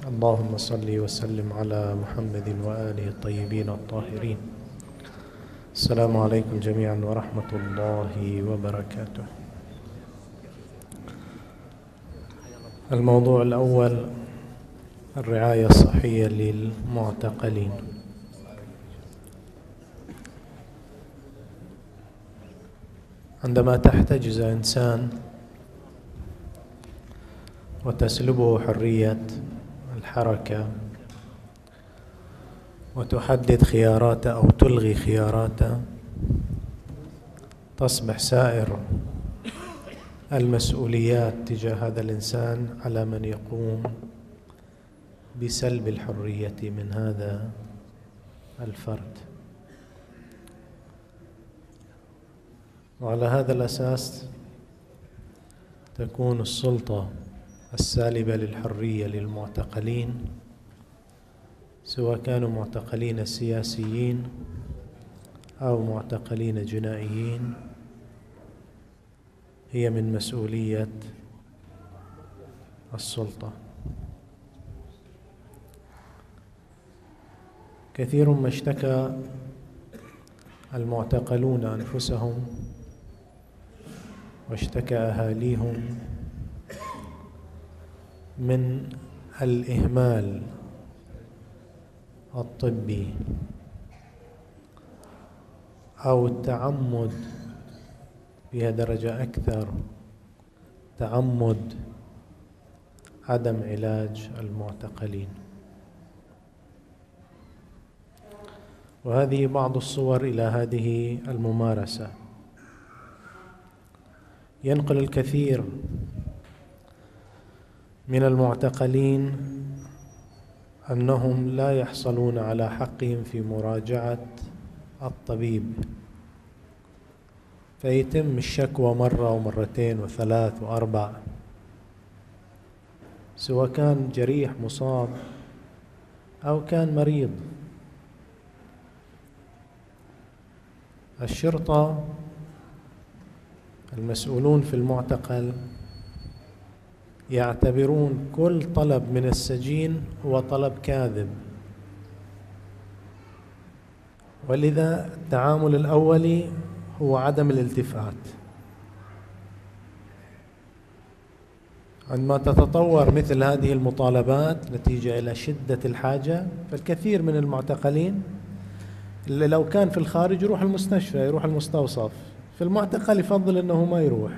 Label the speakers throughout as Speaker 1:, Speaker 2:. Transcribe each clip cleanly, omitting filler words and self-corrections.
Speaker 1: اللهم صل وسلم على محمد وآله الطيبين الطاهرين. السلام عليكم جميعا ورحمة الله وبركاته. الموضوع الأول: الرعاية الصحية للمعتقلين. عندما تحتجز إنسان وتسلبه حرية الحركة وتحدد خياراته أو تلغي خياراته، تصبح سائر المسؤوليات تجاه هذا الإنسان على من يقوم بسلب الحرية من هذا الفرد. وعلى هذا الأساس تكون السلطة السالبة للحرية للمعتقلين، سواء كانوا معتقلين سياسيين أو معتقلين جنائيين، هي من مسؤولية السلطة. كثير ما اشتكى المعتقلون أنفسهم واشتكى أهاليهم من الإهمال الطبي أو التعمد، بها درجة أكثر، تعمد عدم علاج المعتقلين. وهذه بعض الصور إلى هذه الممارسة. ينقل الكثير من المعتقلين أنهم لا يحصلون على حقهم في مراجعة الطبيب، فيتم الشكوى مرة ومرتين وثلاث وأربع، سواء كان جريح مصاب أو كان مريض. الشرطة المسؤولون في المعتقل يعتبرون كل طلب من السجين هو طلب كاذب، ولذا التعامل الأولي هو عدم الالتفات. عندما تتطور مثل هذه المطالبات نتيجة إلى شدة الحاجة، فالكثير من المعتقلين اللي لو كان في الخارج يروح المستشفى، يروح المستوصف، في المعتقل يفضل أنه ما يروح.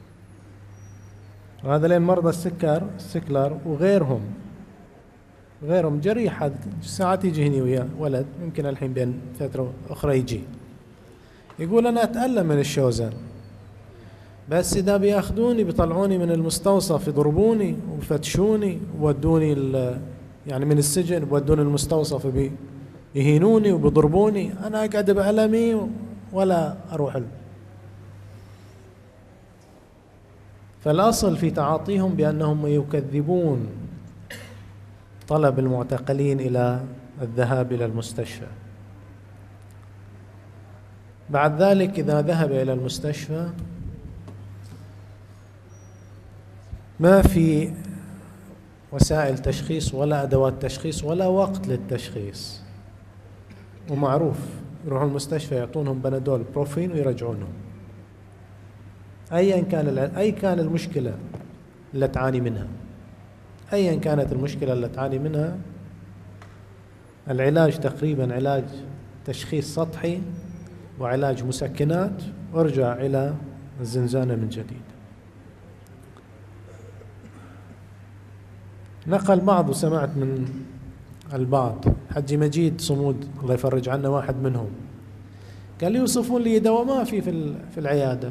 Speaker 1: وهذا لين مرضى السكلر وغيرهم جريح، ساعات يجي هني وياه ولد يمكن الحين بين فترة أخرى يجي يقول أنا أتألم من الشوزن، بس إذا بياخذوني بيطلعوني من المستوصف يضربوني وفتشوني وودوني يعني من السجن بودوني المستوصف يهينوني وبيضربوني، أنا أقعد بألمي ولا أروح فالأصل في تعاطيهم بأنهم يكذبون طلب المعتقلين إلى الذهاب إلى المستشفى. بعد ذلك إذا ذهب إلى المستشفى ما في وسائل تشخيص ولا أدوات تشخيص ولا وقت للتشخيص، ومعروف يروحون المستشفى يعطونهم بنادول بروفين ويرجعونهم. أيا كان المشكلة اللي تعاني منها، أيا كانت المشكلة اللي تعاني منها، العلاج تقريبا علاج تشخيص سطحي وعلاج مسكنات، وارجع إلى الزنزانة من جديد. نقل بعض وسمعت من البعض، حجي مجيد صمود الله يفرج عنا واحد منهم، قال لي يوصفون لي دواء ما في العيادة،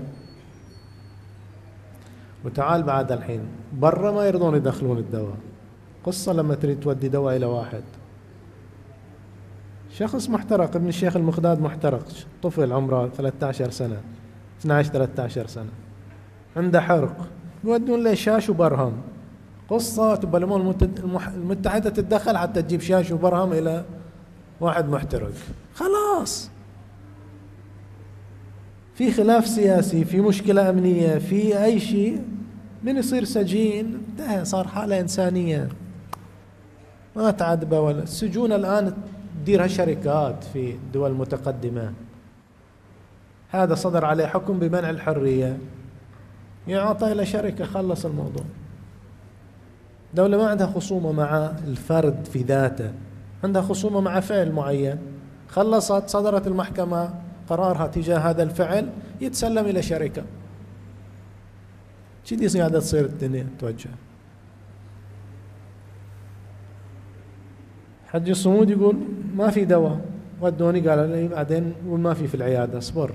Speaker 1: وتعال بعد الحين برا ما يرضون يدخلون الدواء. قصة لما تريد تودي دواء إلى واحد شخص محترق، ابن الشيخ المخداد محترق، طفل عمره 13 سنة 12-13 سنة عنده حرق، يودون له شاش وبرهم. قصة تبى الأمم المتحدة تتدخل حتى تجيب شاش وبرهم إلى واحد محترق. خلاص في خلاف سياسي، في مشكلة أمنية، في أي شيء، من يصير سجين انتهى، صار حالة إنسانية. ما تعذبه ولا. السجون الآن تديرها شركات في دول متقدمة، هذا صدر عليه حكم بمنع الحرية، يعطى إلى شركة، خلص الموضوع. دولة ما عندها خصومة مع الفرد في ذاته، عندها خصومة مع فعل معين، خلصت، صدرت المحكمة قرارها تجاه هذا الفعل، يتسلم إلى شركة. كذي قاعدة تصير الدنيا توجه. حج الصمود يقول ما في دواء، ودوني قالوا لي بعدين يقول ما في العيادة، اصبر.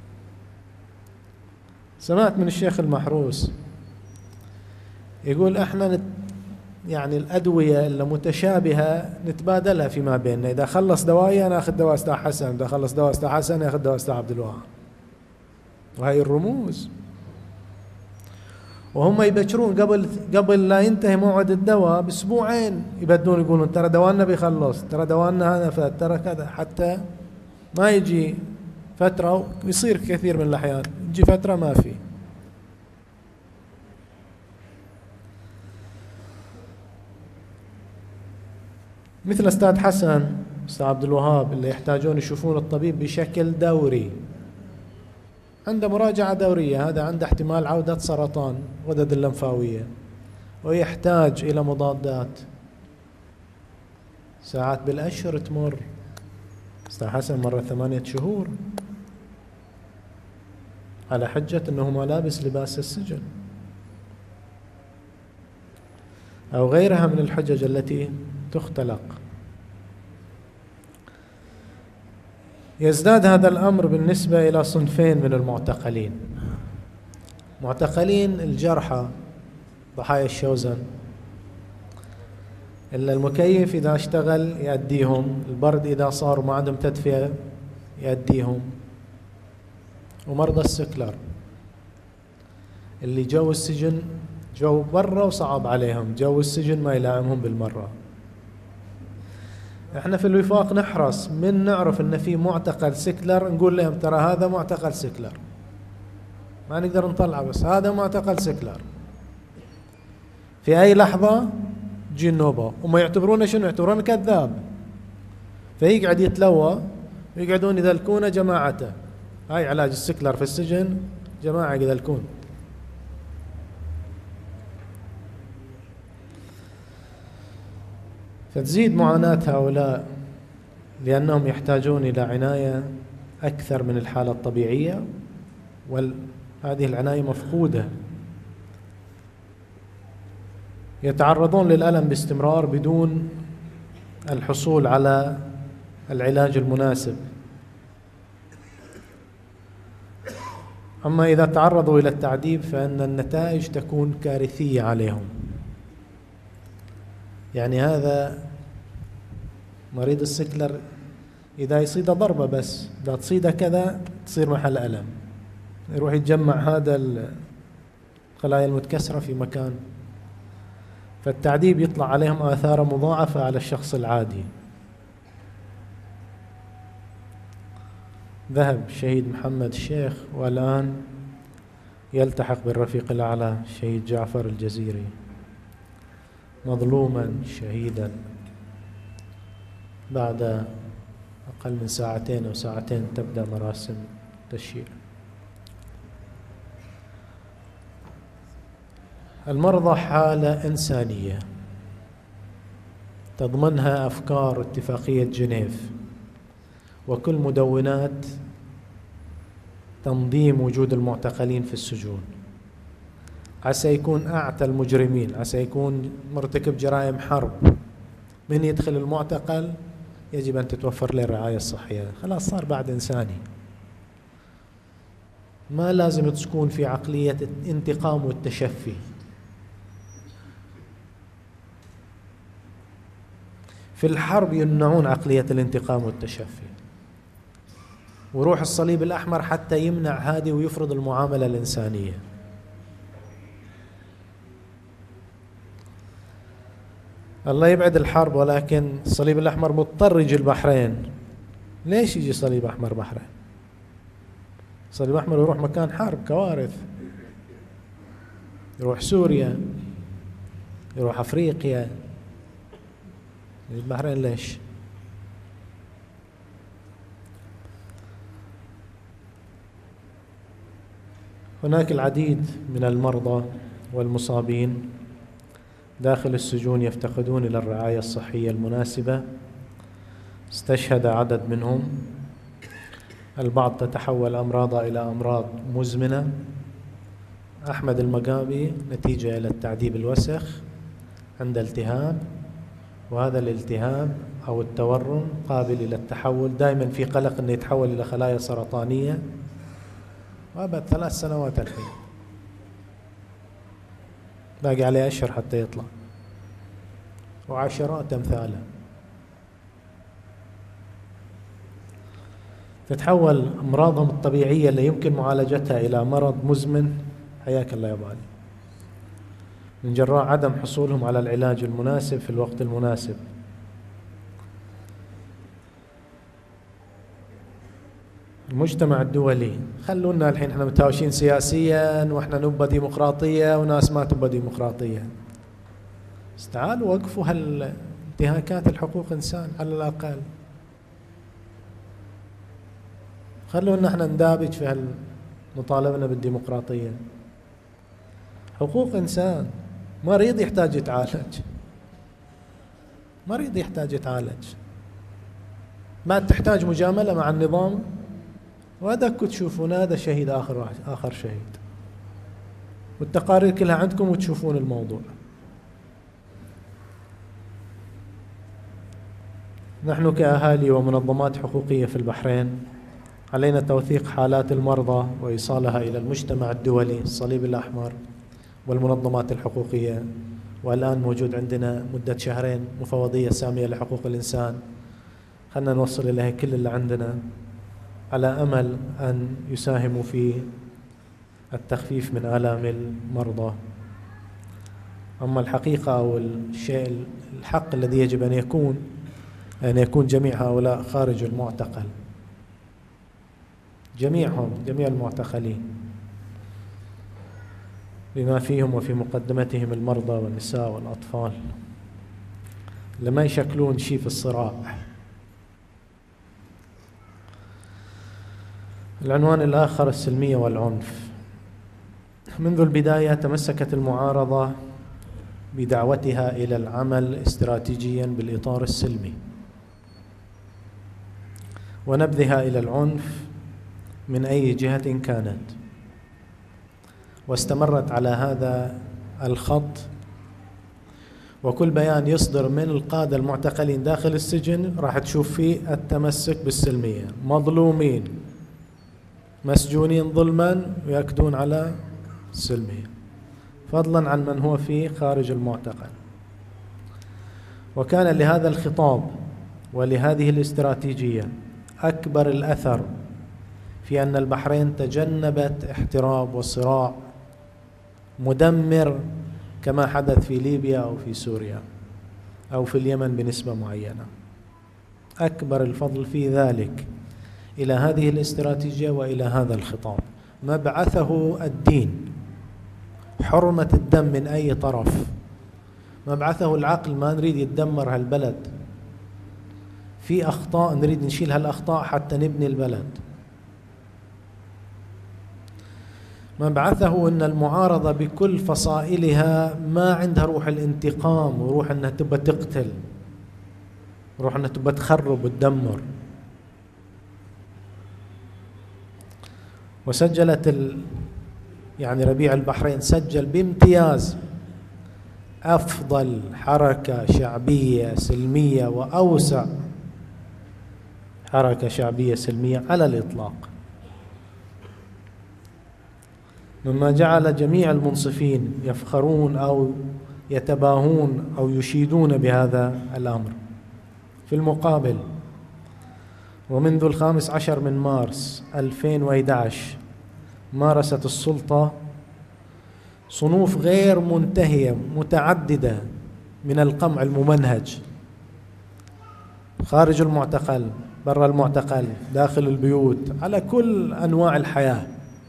Speaker 1: سمعت من الشيخ المحروس يقول احنا يعني الأدوية المتشابهة نتبادلها فيما بيننا، إذا خلص دواء أنا أخذ دواء أستاذ حسن، إذا خلص دواء أستاذ حسن يأخذ دواء أستاذ عبد الوهاب. وهي الرموز، وهم يبشرون قبل لا ينتهي موعد الدواء بأسبوعين يبدون، يقولون ترى دواءنا بيخلص، ترى دواءنا هذا فات، ترى كذا، حتى ما يجي فترة. ويصير كثير من الأحيان يجي فترة ما في. مثل أستاذ حسن، أستاذ عبد الوهاب، اللي يحتاجون يشوفون الطبيب بشكل دوري، عنده مراجعة دورية، هذا عنده احتمال عودة سرطان غدد اللمفاوية ويحتاج إلى مضادات، ساعات بالأشهر تمر. أستاذ حسن مرة 8 شهور على حجة أنه ما لابس لباس السجن، أو غيرها من الحجج التي تختلق. يزداد هذا الأمر بالنسبة إلى صنفين من المعتقلين: معتقلين الجرحى ضحايا الشوزن، إلا المكيف إذا اشتغل يأديهم، البرد إذا صار ما عندهم تدفئة يأديهم، ومرضى السكلر اللي جو السجن جو برا وصعب عليهم، جو السجن ما يلائمهم بالمرة. احنا في الوفاق نحرص من نعرف ان في معتقل سكلر نقول لهم ترى هذا معتقل سكلر، ما نقدر نطلعه، بس هذا معتقل سكلر. في اي لحظة تجي النوبة، وما يعتبرونه شنو؟ يعتبرونه كذاب، فيقعد يتلوى ويقعدون يذلكونه جماعته. هاي علاج السكلر في السجن، جماعة يذلكون. فتزيد معاناة هؤلاء لأنهم يحتاجون إلى عناية أكثر من الحالة الطبيعية، وهذه العناية مفقودة. يتعرضون للألم باستمرار بدون الحصول على العلاج المناسب. أما إذا تعرضوا إلى التعذيب فإن النتائج تكون كارثية عليهم. يعني هذا مريض السكلر إذا يصيده ضربة بس، إذا تصيده كذا تصير محل ألم، يروح يتجمع هذا الخلايا المتكسرة في مكان، فالتعذيب يطلع عليهم آثار مضاعفة على الشخص العادي. ذهب الشهيد محمد الشيخ والآن يلتحق بالرفيق الأعلى الشهيد جعفر الجزيري مظلوما شهيدا بعد أقل من ساعتين أو ساعتين تبدأ مراسم التشييع. المرضى حالة إنسانية تضمنها أفكار اتفاقية جنيف وكل مدونات تنظيم وجود المعتقلين في السجون. عسى يكون أعتى المجرمين، عسى يكون مرتكب جرائم حرب، من يدخل المعتقل يجب أن تتوفر له الرعاية الصحية، خلاص صار بعد إنساني. ما لازم تكون في عقلية الانتقام والتشفي. في الحرب يمنعون عقلية الانتقام والتشفي، وروح الصليب الأحمر حتى يمنع هذه ويفرض المعاملة الإنسانية. الله يبعد الحرب، ولكن الصليب الأحمر مضطر يجي البحرين. ليش يجي صليب أحمر بحرين؟ صليب أحمر يروح مكان حرب، كوارث، يروح سوريا، يروح أفريقيا، البحرين ليش؟ هناك العديد من المرضى والمصابين داخل السجون يفتقدون إلى الرعاية الصحية المناسبة. استشهد عدد منهم، البعض تتحول أمراضه إلى أمراض مزمنة. أحمد المقابي نتيجة إلى التعذيب الوسخ عند التهاب، وهذا الالتهاب أو التورم قابل إلى التحول، دائما في قلق أنه يتحول إلى خلايا سرطانية، وأبد 3 سنوات الحين، باقي عليه أشهر حتى يطلع، وعشرات أمثاله. تتحول أمراضهم الطبيعية اللي يمكن معالجتها إلى مرض مزمن، حياك الله يا أبو علي، من جراء عدم حصولهم على العلاج المناسب في الوقت المناسب. المجتمع الدولي، خلونا الحين احنا متهاوشين سياسيا واحنا نبى ديمقراطية وناس ما تبى ديمقراطية. بس تعالوا وقفوا هالانتهاكات الحقوق إنسان على الأقل. خلونا احنا ندابج في مطالبنا بالديمقراطية. حقوق إنسان، مريض يحتاج يتعالج، مريض يحتاج يتعالج، ما تحتاج مجاملة مع النظام، وهذاك تشوفون هذا شهيد آخر شهيد، والتقارير كلها عندكم وتشوفون الموضوع. نحن كأهالي ومنظمات حقوقية في البحرين علينا توثيق حالات المرضى وإيصالها إلى المجتمع الدولي، الصليب الأحمر والمنظمات الحقوقية. والآن موجود عندنا مدة 2 شهر مفوضية سامية لحقوق الإنسان، خلنا نوصل إليها كل اللي عندنا على أمل أن يساهموا في التخفيف من آلام المرضى. أما الحقيقة أو الشيء الحق الذي يجب أن يكون جميع هؤلاء خارج المعتقل، جميعهم، جميع المعتقلين بما فيهم وفي مقدمتهم المرضى والنساء والأطفال، لما يشكلون شيء في الصراع. العنوان الآخر السلمية والعنف. منذ البداية تمسكت المعارضة بدعوتها إلى العمل استراتيجيا بالإطار السلمي ونبذها إلى العنف من أي جهة كانت، واستمرت على هذا الخط. وكل بيان يصدر من القادة المعتقلين داخل السجن راح تشوف فيه التمسك بالسلمية، مظلومين مسجونين ظلما ويأكدون على السلمية، فضلا عن من هو في خارج المعتقل. وكان لهذا الخطاب ولهذه الاستراتيجية أكبر الأثر في أن البحرين تجنبت احتراب وصراع مدمر كما حدث في ليبيا أو في سوريا أو في اليمن بنسبة معينة. أكبر الفضل في ذلك إلى هذه الاستراتيجية وإلى هذا الخطاب. مبعثه الدين، حرمة الدم من أي طرف، مبعثه العقل، ما نريد يتدمر هالبلد، في أخطاء نريد نشيل هالأخطاء حتى نبني البلد. مبعثه أن المعارضة بكل فصائلها ما عندها روح الانتقام وروح أنها تبى تقتل، روح أنها تبى تخرب وتدمر. وسجلت يعني ربيع البحرين سجل بامتياز أفضل حركة شعبية سلمية وأوسع حركة شعبية سلمية على الإطلاق، مما جعل جميع المنصفين يفخرون أو يتباهون أو يشيدون بهذا الأمر. في المقابل، ومنذ 15 من مارس 2011 مارست السلطة صنوف غير منتهية متعددة من القمع الممنهج خارج المعتقل، برا المعتقل، داخل البيوت، على كل أنواع الحياة،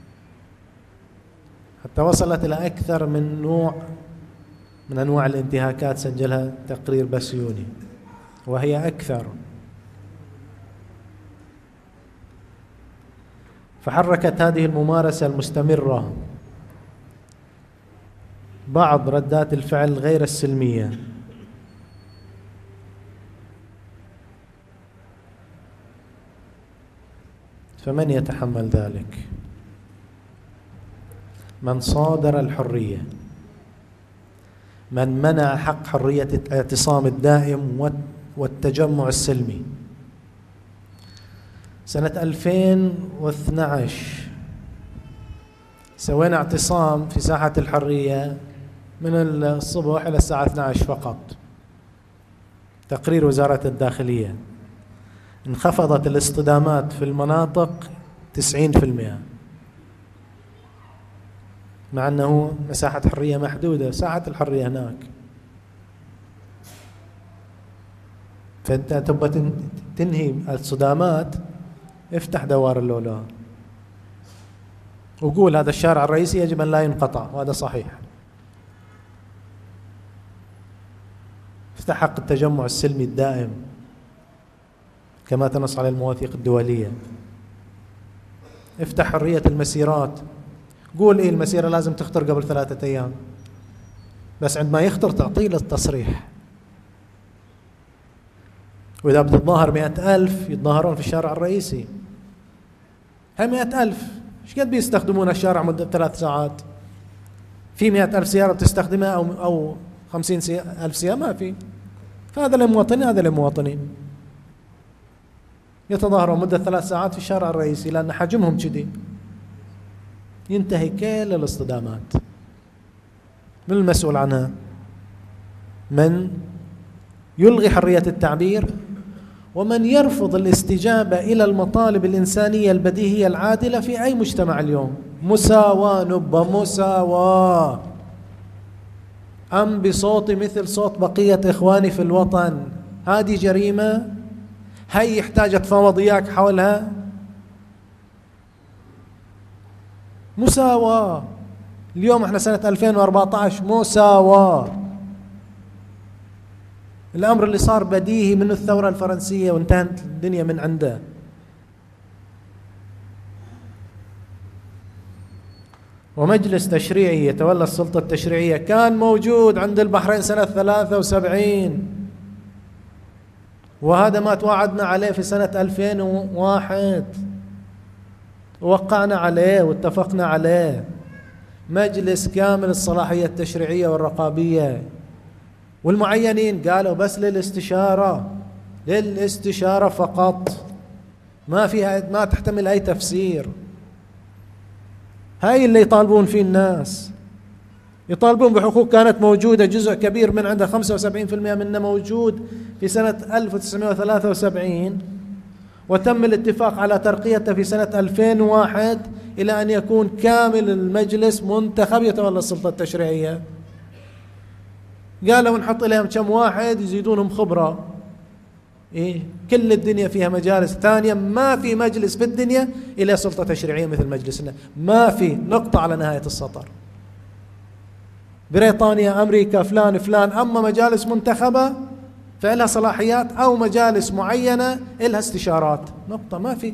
Speaker 1: حتى وصلت إلى أكثر من نوع من أنواع الانتهاكات سجلها تقرير بسيوني. وهي أكثر. فحركت هذه الممارسة المستمرة بعض ردات الفعل غير السلمية. فمن يتحمل ذلك؟ من صادر الحرية، من منع حق حرية الاعتصام الدائم والتجمع السلمي. سنة 2012 سوينا اعتصام في ساحة الحرية من الصبح إلى الساعة 12 فقط. تقرير وزارة الداخلية، انخفضت الاصطدامات في المناطق 90%، مع أنه مساحة حرية محدودة، ساحة الحرية هناك. فأنت تبغى تنهي الصدامات، افتح دوار اللؤلؤة وقول هذا الشارع الرئيسي يجب أن لا ينقطع، وهذا صحيح. افتح حق التجمع السلمي الدائم كما تنص على المواثيق الدولية. افتح حرية المسيرات، قول إيه المسيرة لازم تخطر قبل 3 أيام، بس عندما يخطر تعطيه التصريح. وإذا بتتظاهر 100,000 يتظاهرون في الشارع الرئيسي، هاي 100,000 ايش قد بيستخدمون الشارع مدة 3 ساعات؟ في 100,000 سيارة بتستخدمها أو 50,000 سيارة؟ ما في. فهذا للمواطنين، هذا للمواطنين يتظاهرون مدة 3 ساعات في الشارع الرئيسي لأن حجمهم كذي. ينتهي كل الاصطدامات. من المسؤول عنها؟ من يلغي حرية التعبير، ومن يرفض الاستجابة إلى المطالب الإنسانية البديهية العادلة في أي مجتمع اليوم. مساواة، نبى مساواة. أم بصوتي مثل صوت بقية إخواني في الوطن، هذه جريمة؟ هي يحتاج أتفاوض إياك حولها؟ مساواة. اليوم احنا سنة 2014، مساواة. الأمر اللي صار بديهي منه الثورة الفرنسية وانتهت الدنيا من عنده. ومجلس تشريعي يتولى السلطة التشريعية كان موجود عند البحرين سنة 73، وهذا ما توعدنا عليه في سنة 2001، ووقعنا عليه واتفقنا عليه. مجلس كامل الصلاحية التشريعية والرقابية، والمعينين قالوا بس للاستشارة فقط، ما فيها، ما تحتمل أي تفسير. هاي اللي يطالبون فيه الناس، يطالبون بحقوق كانت موجودة، جزء كبير من عندها 75% منه موجود في سنة 1973، وتم الاتفاق على ترقيته في سنة 2001 إلى أن يكون كامل المجلس منتخب يتولى السلطة التشريعية. قالوا نحط لهم كم واحد يزيدونهم خبرة. إيه؟ كل الدنيا فيها مجالس ثانية، ما في مجلس في الدنيا إلا سلطة تشريعية مثل مجلسنا، ما في، نقطة على نهاية السطر. بريطانيا، أمريكا، فلان فلان، أما مجالس منتخبة فإلها صلاحيات، أو مجالس معينة إلها استشارات، نقطة، ما في.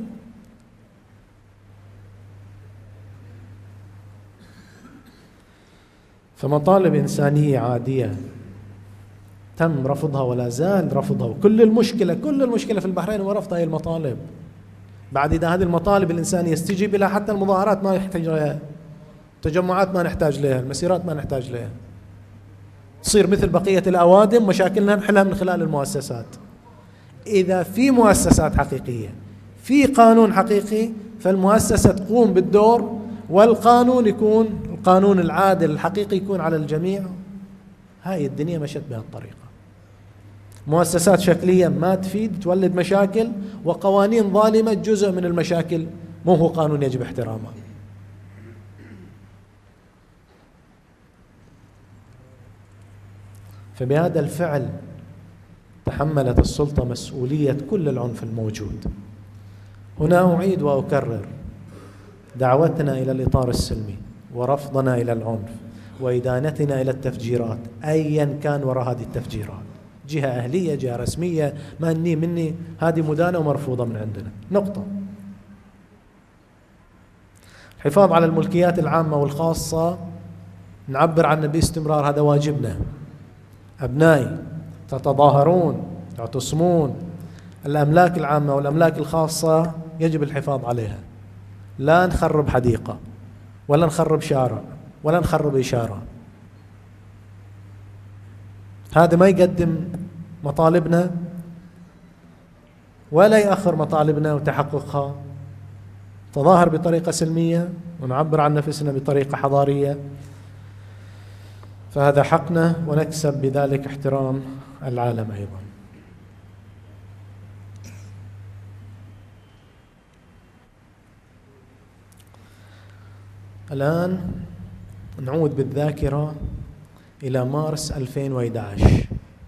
Speaker 1: فمطالب إنسانية عادية تم رفضها ولا زال رفضها، وكل المشكلة في البحرين هو رفض هذه المطالب. بعد إذا هذه المطالب الإنسانية يستجيب لها، حتى المظاهرات ما يحتاج لها، التجمعات ما نحتاج لها، المسيرات ما نحتاج لها، تصير مثل بقية الأوادم، مشاكلنا نحلها من خلال المؤسسات. إذا في مؤسسات حقيقية، في قانون حقيقي، فالمؤسسة تقوم بالدور، والقانون يكون القانون العادل الحقيقي يكون على الجميع. هاي الدنيا مشت بهالطريقة. مؤسسات شكلية ما تفيد، تولد مشاكل، وقوانين ظالمة جزء من المشاكل، مو هو قانون يجب احترامه. فبهذا الفعل تحملت السلطة مسؤولية كل العنف الموجود. هنا أعيد وأكرر دعوتنا إلى الإطار السلمي، ورفضنا إلى العنف، وإدانتنا إلى التفجيرات أيا كان وراء هذه التفجيرات. جهة أهلية، جهة رسمية، مني هذه مدانة ومرفوضة من عندنا، نقطة. الحفاظ على الملكيات العامة والخاصة نعبر عنه باستمرار، هذا واجبنا. أبنائي تتظاهرون تعتصمون، الأملاك العامة والأملاك الخاصة يجب الحفاظ عليها، لا نخرب حديقة ولا نخرب شارع ولا نخرب إشارة. هذا ما يقدم مطالبنا ولا يأخر مطالبنا وتحققها. تظاهر بطريقة سلمية ونعبر عن نفسنا بطريقة حضارية، فهذا حقنا ونكسب بذلك احترام العالم أيضا. الآن نعود بالذاكرة إلى مارس 2011.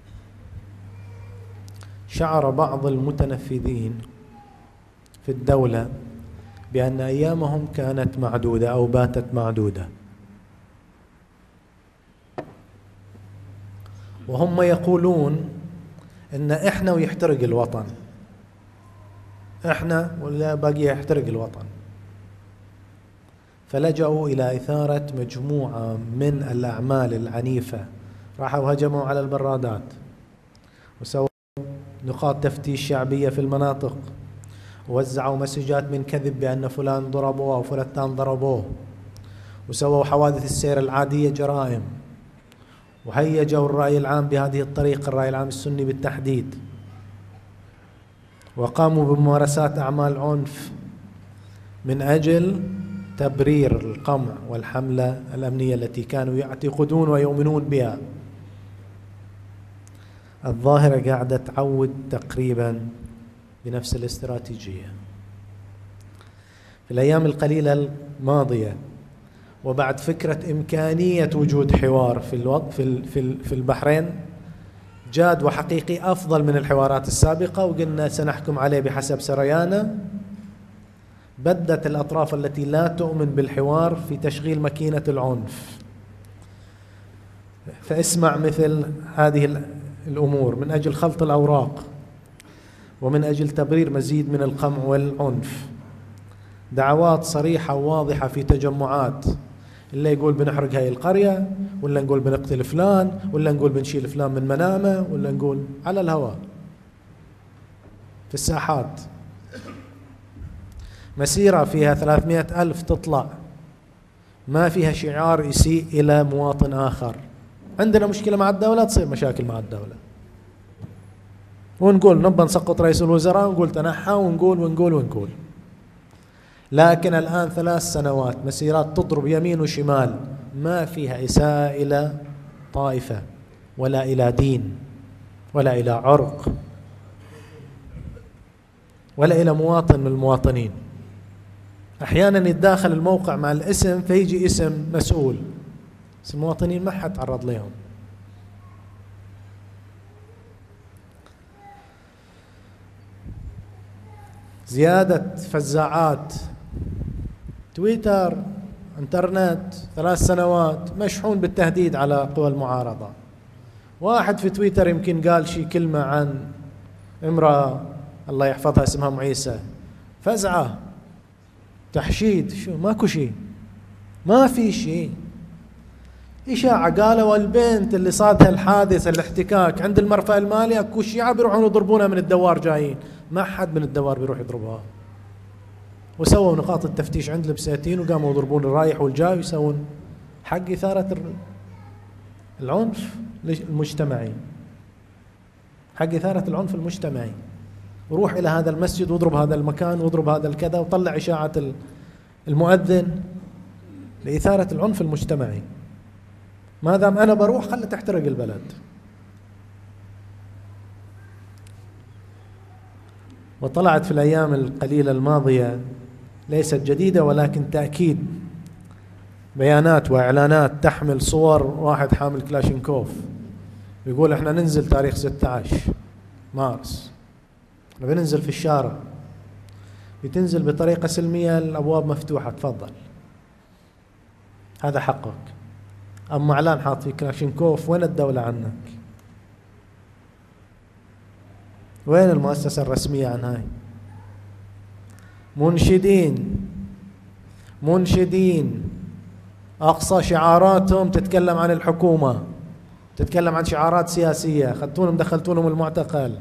Speaker 1: شعر بعض المتنفذين في الدولة بأن أيامهم كانت معدودة أو باتت معدودة، وهم يقولون إن إحنا ويحترق الوطن، إحنا ولا باقي يحترق الوطن. فلجأوا إلى إثارة مجموعة من الأعمال العنيفة، راحوا هجموا على البرادات وسووا نقاط تفتيش شعبية في المناطق، ووزعوا مسجات من كذب بأن فلان ضربوه أو فلان ضربوه، وسووا حوادث السير العادية جرائم، وهيجوا الرأي العام بهذه الطريقة، الرأي العام السني بالتحديد، وقاموا بممارسات أعمال عنف من أجل تبرير القمع والحملة الأمنية التي كانوا يعتقدون ويؤمنون بها. الظاهرة قاعدة تعود تقريبا بنفس الاستراتيجية. في الأيام القليلة الماضية، وبعد فكرة إمكانية وجود حوار في البحرين جاد وحقيقي أفضل من الحوارات السابقة، وقلنا سنحكم عليه بحسب سريانه، بدت الأطراف التي لا تؤمن بالحوار في تشغيل ماكينة العنف. فاسمع مثل هذه الأمور: من أجل خلط الأوراق ومن أجل تبرير مزيد من القمع والعنف، دعوات صريحة وواضحة في تجمعات، اللي يقول بنحرق هاي القرية، ولا نقول بنقتل فلان، ولا نقول بنشيل فلان من منامه، ولا نقول على الهواء في الساحات. مسيرة فيها 300,000 تطلع، ما فيها شعار يسيء إلى مواطن آخر. عندنا مشكلة مع الدولة، تصير مشاكل مع الدولة، ونقول نبى نسقط رئيس الوزراء، ونقول تنحى، ونقول. لكن الآن 3 سنوات مسيرات تضرب يمين وشمال، ما فيها إساءة إلى طائفة ولا إلى دين ولا إلى عرق ولا إلى مواطن من المواطنين. أحيانا يتداخل الموقع مع الاسم فيجي اسم مسؤول، بس المواطنين ما حد تعرض لهم. زيادة فزاعات تويتر، انترنت، 3 سنوات مشحون بالتهديد على قوى المعارضة. واحد في تويتر يمكن قال شي كلمة عن امرأة الله يحفظها اسمها أم عيسى، فزعة، تحشيد، شو ماكو شيء، ما في شيء. إشاعة قالوا البنت اللي صادها الحادث الاحتكاك عند المرفأ المالي اكو شيعة بيروحون يضربونها من الدوار جايين، ما حد من الدوار بيروح يضربها. وسووا نقاط التفتيش عند البساتين وقاموا يضربون الرايح والجاي ويسوون حق إثارة العنف المجتمعي، حق إثارة العنف المجتمعي. وروح إلى هذا المسجد واضرب هذا المكان واضرب هذا الكذا وطلع إشاعة المؤذن لإثارة العنف المجتمعي. ما دام أنا بروح خلي تحترق البلد. وطلعت في الأيام القليلة الماضية، ليست جديدة ولكن تأكيد، بيانات وإعلانات تحمل صور واحد حامل كلاشينكوف يقول احنا ننزل تاريخ 16 مارس، احنا بننزل في الشارع، بتنزل بطريقة سلمية، الأبواب مفتوحة، تفضل، هذا حقك. أما إعلان حاط في كلاشينكوف، وين الدولة عنك؟ وين المؤسسة الرسمية عن هاي؟ منشدين أقصى شعاراتهم تتكلم عن الحكومة، تتكلم عن شعارات سياسية، خدتونهم دخلتونهم المعتقل.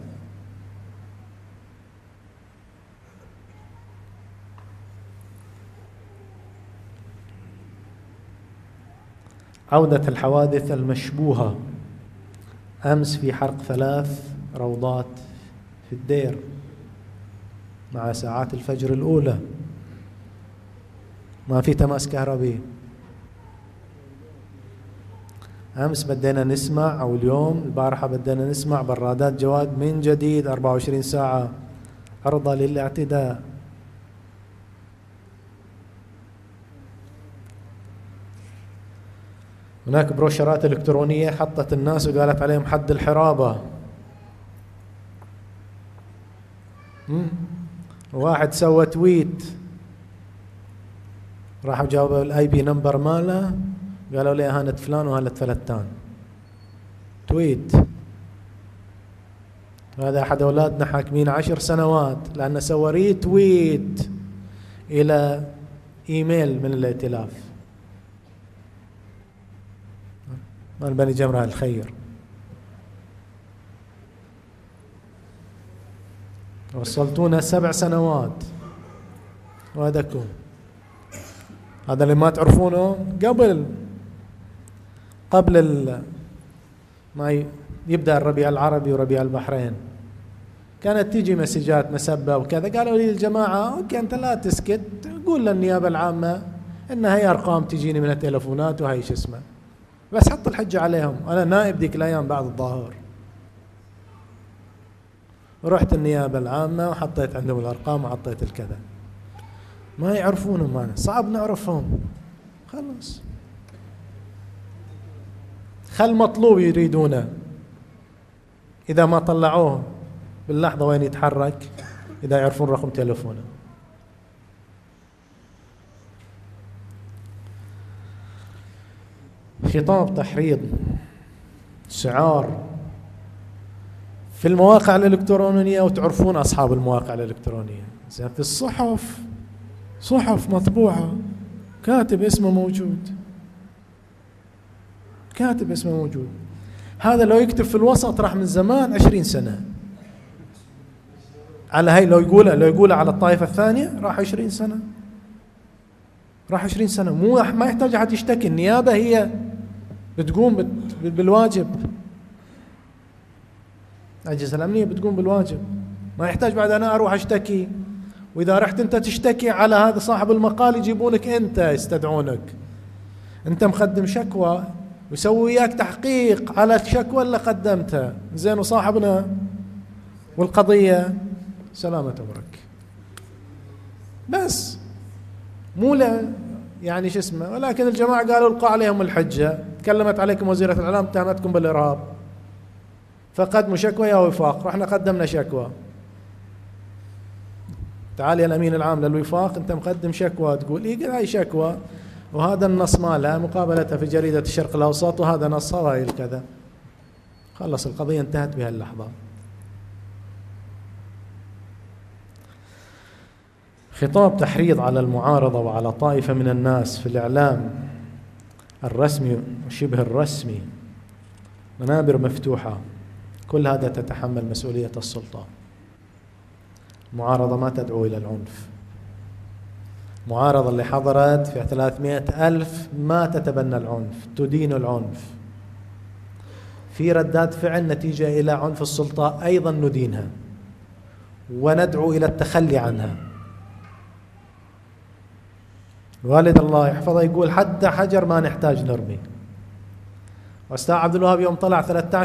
Speaker 1: عودة الحوادث المشبوهة. أمس في حرق 3 روضات في الدير مع ساعات الفجر الأولى، ما في تماس كهربي. أمس بدينا نسمع، أو اليوم البارحة بدينا نسمع برادات جواد من جديد 24 ساعة عرضة للاعتداء. هناك بروشرات إلكترونية حطت الناس وقالت عليهم حد الحرابة. واحد سوى تويت، راحوا جاوبوا الاي بي نمبر ماله، قالوا لي اهانة فلان وهالة فلتان. تويت. هذا احد اولادنا حاكمين 10 سنوات لانه سوى ريتويت الى ايميل من الائتلاف مال بني جمرة الخير. وصلتونا 7 سنوات وهذاكم. هذا اللي ما تعرفونه قبل ما يبدأ الربيع العربي وربيع البحرين كانت تيجي مسجات مسبة وكذا. قالوا لي الجماعة اوكي انت لا تسكت، قول للنيابة العامة ان هي ارقام تجيني من التلفونات وهي شو اسمه، بس حط الحجة عليهم. انا نائب ذيك الايام بعد الظهر، رحت النيابة العامة وحطيت عندهم الارقام وحطيت الكذا. ما يعرفونهم، معنا صعب نعرفهم. خلاص خل مطلوب يريدونه، إذا ما طلعوه باللحظة وين يتحرك، إذا يعرفون رقم تلفونه. خطاب تحريض، شعار في المواقع الإلكترونية، وتعرفون أصحاب المواقع الإلكترونية في الصحف، صحف مطبوعة كاتب اسمه موجود، كاتب اسمه موجود. هذا لو يكتب في الوسط راح من زمان 20 سنة على هاي، لو يقوله على الطائفة الثانية راح 20 سنة، راح 20 سنة. ما يحتاج أحد يشتكي، النيابة هي بتقوم بالواجب، الأجهزة الأمنية بتقوم بالواجب، ما يحتاج بعد أنا أروح أشتكي. وإذا رحت أنت تشتكي على هذا صاحب المقال يجيبونك أنت، يستدعونك أنت مقدم شكوى، ويسوي وياك تحقيق على الشكوى اللي قدمتها، زين وصاحبنا والقضية سلامة أمرك. بس مو لا يعني شو اسمه. ولكن الجماعة قالوا القوا عليهم الحجة، تكلمت عليكم وزيرة الإعلام اتهمتكم بالإرهاب، فقدموا شكوى يا وفاق. رحنا قدمنا شكوى، تعال يا الأمين العام للوفاق أنت مقدم شكوى، تقول إيه هاي شكوى وهذا النص مالها، مقابلتها في جريدة الشرق الأوسط وهذا نصها وهي الكذا. خلص القضية انتهت بهاللحظة. خطاب تحريض على المعارضة وعلى طائفة من الناس في الإعلام الرسمي وشبه الرسمي، منابر مفتوحة، كل هذا تتحمل مسؤولية السلطة. المعارضة ما تدعو إلى العنف. المعارضة اللي حضرت في 300,000 ما تتبنى العنف، تدين العنف. في ردات فعل نتيجة إلى عنف السلطة أيضا ندينها وندعو إلى التخلي عنها. الوالد الله يحفظه يقول حتى حجر ما نحتاج نرمي. واستاذ عبد الوهاب يوم طلع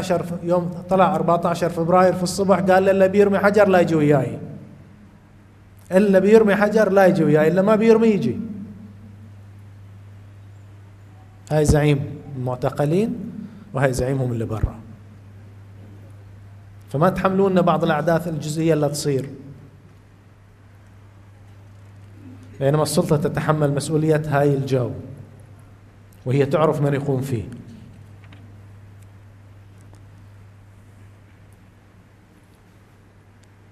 Speaker 1: 14 فبراير في الصبح قال اللي بيرمي حجر لا يجي وياي، إلا بيرمي حجر لا يجي وياي، إلا ما بيرمي يجي. هاي زعيم المعتقلين وهاي زعيمهم اللي برا. فما تحملون بعض الأحداث الجزئية اللي تصير، بينما السلطة تتحمل مسؤولية هاي الجو وهي تعرف من يقوم فيه.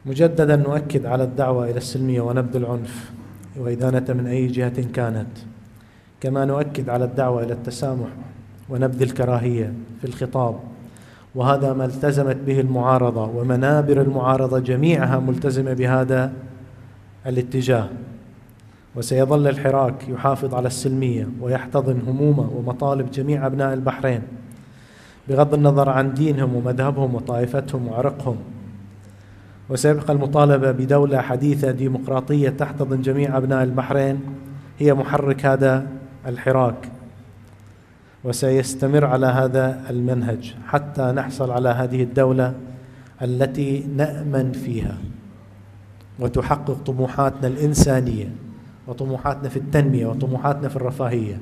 Speaker 1: مجددا نؤكد على الدعوة إلى السلمية ونبذ العنف وإدانة من أي جهة كانت، كما نؤكد على الدعوة إلى التسامح ونبذ الكراهية في الخطاب، وهذا ما التزمت به المعارضة، ومنابر المعارضة جميعها ملتزمة بهذا الاتجاه. وسيظل الحراك يحافظ على السلمية ويحتضن هموم ومطالب جميع أبناء البحرين بغض النظر عن دينهم ومذهبهم وطائفتهم وعرقهم. وسيبقى المطالبة بدولة حديثة ديمقراطية تحتضن جميع أبناء البحرين هي محرك هذا الحراك، وسيستمر على هذا المنهج حتى نحصل على هذه الدولة التي نأمن فيها وتحقق طموحاتنا الإنسانية وطموحاتنا في التنمية وطموحاتنا في الرفاهية.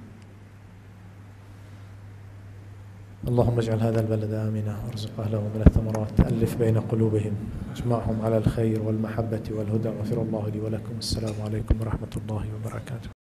Speaker 1: اللهم اجعل هذا البلد آمنا وارزق أهله من الثمرات، ألف بين قلوبهم، اجمعهم على الخير والمحبة والهدى. غفر الله لي ولكم. السلام عليكم ورحمة الله وبركاته.